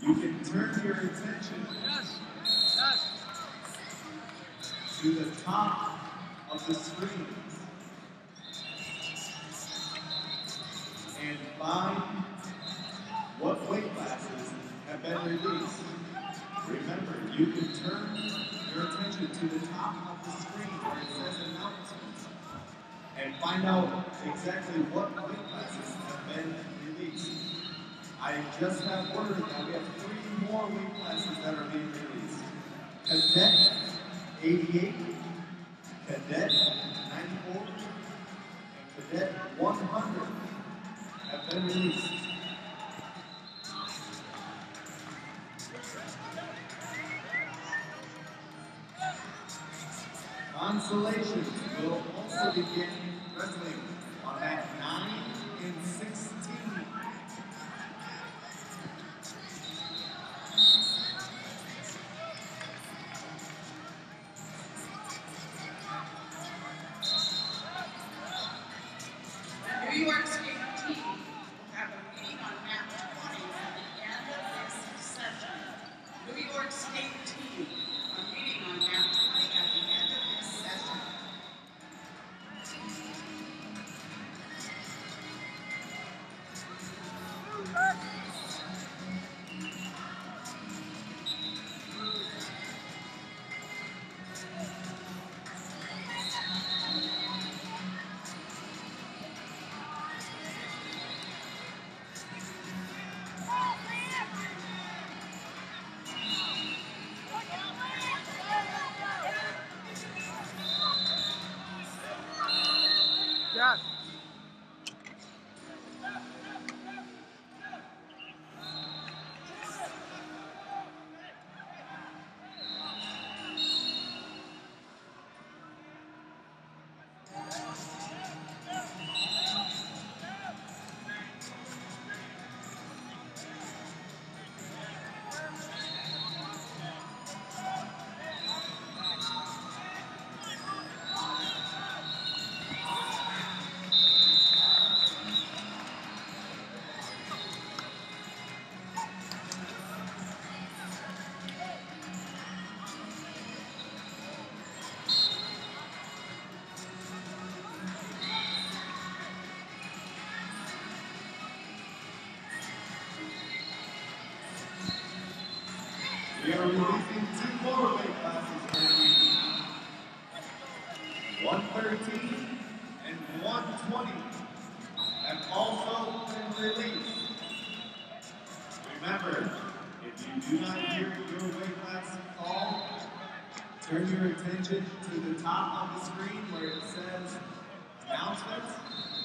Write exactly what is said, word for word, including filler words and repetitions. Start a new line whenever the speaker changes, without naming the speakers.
you can turn your attention
Yes. Yes.
to the top of the screen and find what weight classes have been released. Remember, you can turn your attention to the top of the screen where it says announcements and find out exactly what weight classes have been released. I just have word that we have three more weight classes that are being released. Cadet eighty-eight, Cadet ninety-four, and Cadet one hundred have been released. Consolations will also begin wrestling on mat nine and sixteen.
The New York State team will have a meeting on mat twenty at the end of this session. New York State team, a meeting on mat twenty at the end of this session.
Yes.
We are releasing two more weight classes for the evening. one thirteen and one twenty have also been released. Remember, if you do not hear your weight class call, turn your attention to the top of the screen where it says announcements